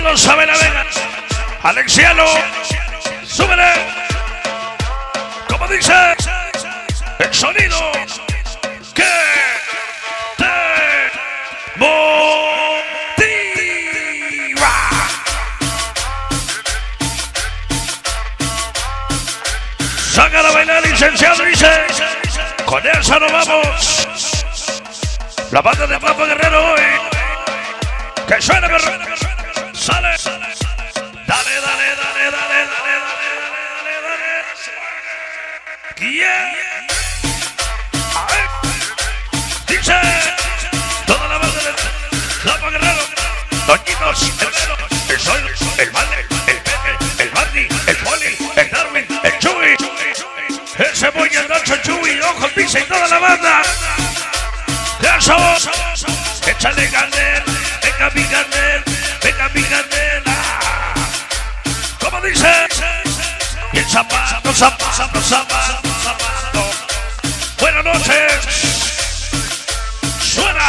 lo sabe la Vega. Alexiano, súbele. Como dice el sonido que te motiva. Saca la bailar, licenciado, dice. Con esa nos vamos. La banda de Papo Guerrero hoy. Que suena, perro. Sale. Dale. Yeah. Dice toda la banda de Papo Guerrero. Doñitos, el Sol, el Madre, el Pepe, el Barney, el Poli, el Darwin, el Chuy. Ese muy el Nacho Chuy, ojo, pisa y toda la banda. ¡Eso! ¡Échale candela! ¡Venga mi candela! ¡Venga mi candela! ¿Cómo dice? Y el zapato. Buenas noches. Suena.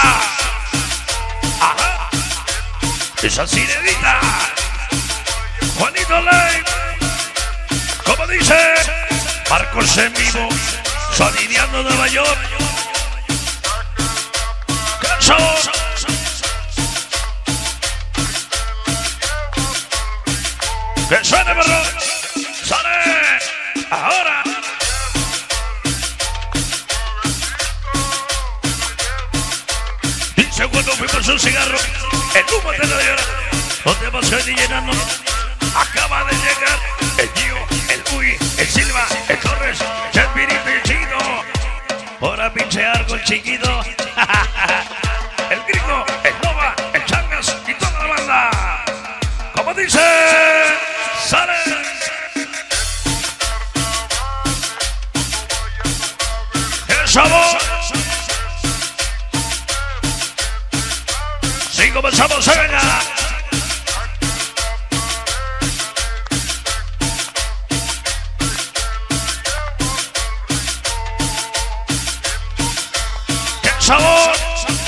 Ajá. Esa sirenita. Juanito Ley. ¿Cómo dice? Marcos en vivo. Sonideando Nueva York. Que suene, perro. Sale. Ahora. Y segundo fuimos un cigarro. El humo de la llora. Donde vamos a ir llenando. Acaba de llegar el Gio, el Uy, el Silva, el Torres, el Espíritu y el Chino. Ahora pinche arco el chiquito. El Gringo, el Nova, el Changas y toda la banda. Como dice, sale. El sabor. Si comenzamos a ganar. El sabor.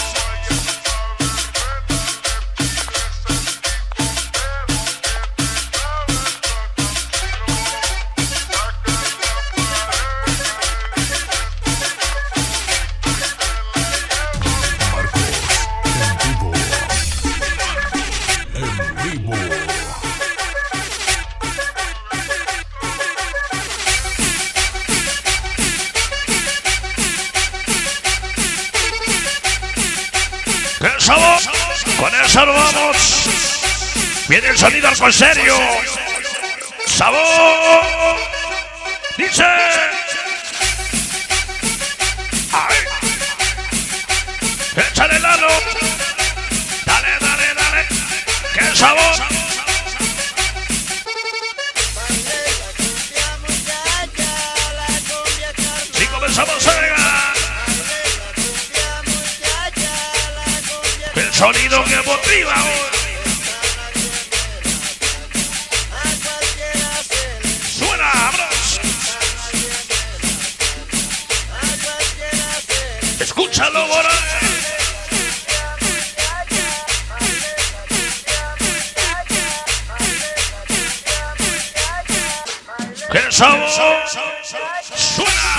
Con eso nos vamos. Viene el sonido arco en serio. Sabor. Dice. Ay. Échale el lado. Dale. ¡Qué sabor! Si comenzamos a llegar. El sonido que motiva hoy. Suena, bros. Escúchalo, Bora. ¡Qué sabor! Suena.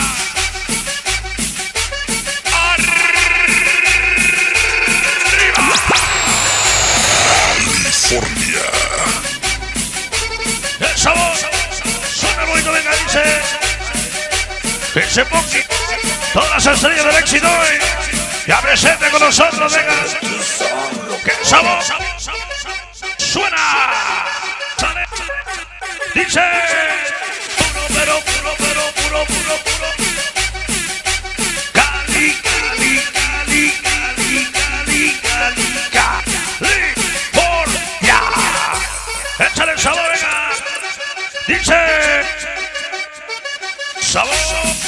El sabor, suena bonito, venga, dice. Ese Poxy, todas las estrellas del éxito hoy. Ya presente con nosotros, venga. Que el sabor, suena. Sale, dice. Puro. Cali. California. Échale el sabor, venga. Dice. Sabor.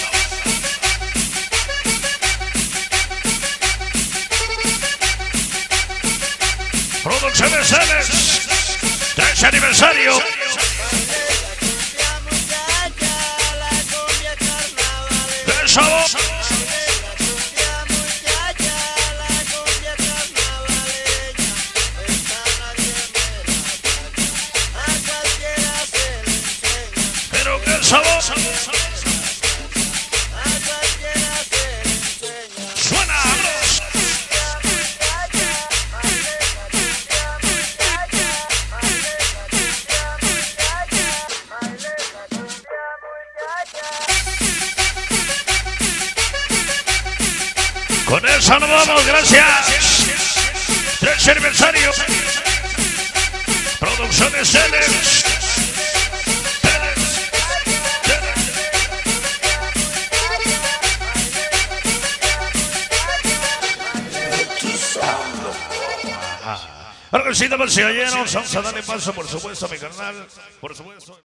Producciones Celes. 13 aniversario. El sabor. sabor. Suena, bros. Con eso nos vamos, gracias. 3 aniversario. Producciones Celes. Ahora que sí, damas y caballeros, vamos a darle paso, por supuesto, a mi canal. Por supuesto.